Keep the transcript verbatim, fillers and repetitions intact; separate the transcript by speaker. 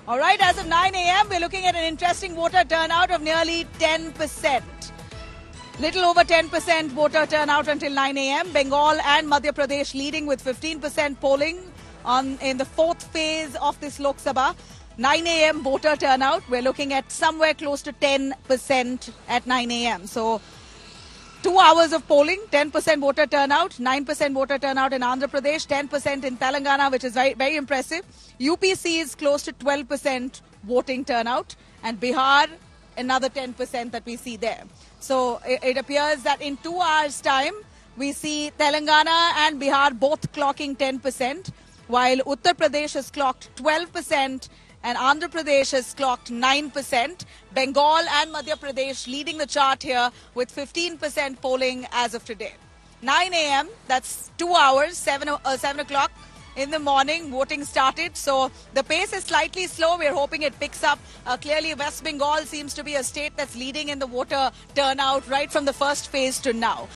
Speaker 1: All right, as of nine a m, we're looking at an interesting voter turnout of nearly ten percent. Little over ten percent voter turnout until nine a m. Bengal and Madhya Pradesh leading with fifteen percent polling on in the fourth phase of this Lok Sabha. nine a m voter turnout, we're looking at somewhere close to ten percent at nine a m. So two hours of polling, ten percent voter turnout, nine percent voter turnout in Andhra Pradesh, ten percent in Telangana, which is very, very impressive. U P C is close to twelve percent voting turnout, and Bihar, another ten percent that we see there. So it, it appears that in two hours' time, we see Telangana and Bihar both clocking ten percent, while Uttar Pradesh has clocked twelve percent and Andhra Pradesh has clocked nine percent. Bengal and Madhya Pradesh leading the chart here with fifteen percent polling as of today. nine a m, that's two hours, seven, uh, seven o'clock in the morning, voting started. So the pace is slightly slow. We're hoping it picks up. Uh, clearly, West Bengal seems to be a state that's leading in the voter turnout right from the first phase to now.